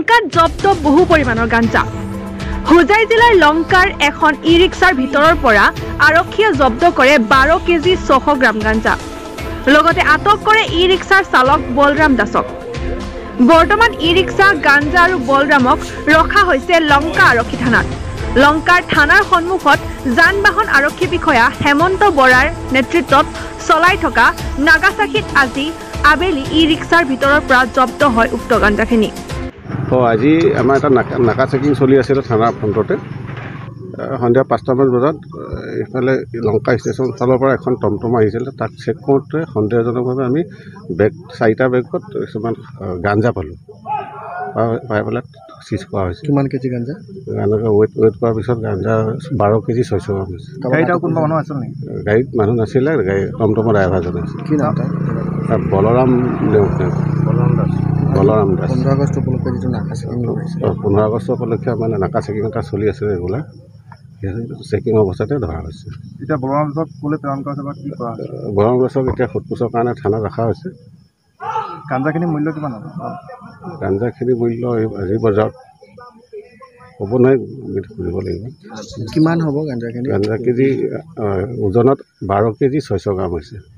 লংকাত জব্দ বহু পৰিমাণৰ গাঞ্জা। হোজাই জিলাৰ লংকাৰ এখন ই ৰিক্সাৰ ভিতৰৰ পৰা আৰক্ষীয়ে জব্দ কৰে 12 কেজি 600 গ্ৰাম গাঞ্জা। লগতে আটক কৰে ই ৰিক্সাৰ চালক বলৰাম দাসক। বৰ্তমান ই ৰিক্সা, গাঞ্জা আৰু বলৰামক ৰখা হৈছে লংকা আৰক্ষী থানাত। লংকাৰ থানাৰ সন্মুখত যান-বাহন আৰক্ষী বিষয়া হেমন্ত বৰাৰ নেতৃত্বত চলাই থকা নাগাচাকিত আজি আবেলি ই ৰিক্সাৰ ভিতৰৰ পৰা জব্দ হয় উক্ত গাঞ্জাখিনি। আজি আমাৰ এটা নাকা চেকিং চলি আছিল থানাৰ ফ্ৰণ্টতে। সন্ধিয়া 5টামান বজাত এইফালে লংকা ষ্টেচন ফালৰ পৰা এখন টমটম আহিছিল। তাক চেক কৰোঁতে সন্দেহজনকভাৱে আমি 4টা বেগত কিছুমান গাঞ্জা পালোঁ। পাই পেলাই চিজ কৰা হৈছে। কিমান কেজি গাঞ্জা? গাঞ্জা ৱেইট কৰাৰ পিছত গাঞ্জা 12 কেজি 600 গ্ৰাম হৈছে। গাড়ীত কোনোবা মানুহ আছিল নেকি? গাড়ীত মানুহ নাছিলে, টমটমৰ ড্ৰাইভাৰজন আছিল। কি নাম তাৰ? বলৰাম দাস। 15 আগষ্ট উপলক্ষে যিটো নাকা চেকিং কৰিছে, 15 আগষ্ট উপলক্ষে মানে নাকা চেকিং এটা চলি আছে ৰেগুলাৰ। চেকিং অৱস্থাতে ধৰা হৈছে। এতিয়া বলৰাম দাসক ক'লৈ প্ৰেৰণ কৰা হৈছে বা কি কৰা হৈছে? বলৰাম দাসক এতিয়া সোধপোছৰ কাৰণে থানাত ৰখা হৈছে। গাঞ্জাখিনিৰ মূল্য কিমান হ'ব? গাঞ্জাখিনিৰ মূল্য আজি বজাৰত ক'ব নোৱাৰি, সুধিব লাগিব। কিমান হ'ব গাঞ্জাখিনি? গাঞ্জা কেজি ওজনত 12 কেজি 600 গ্ৰাম হৈছে।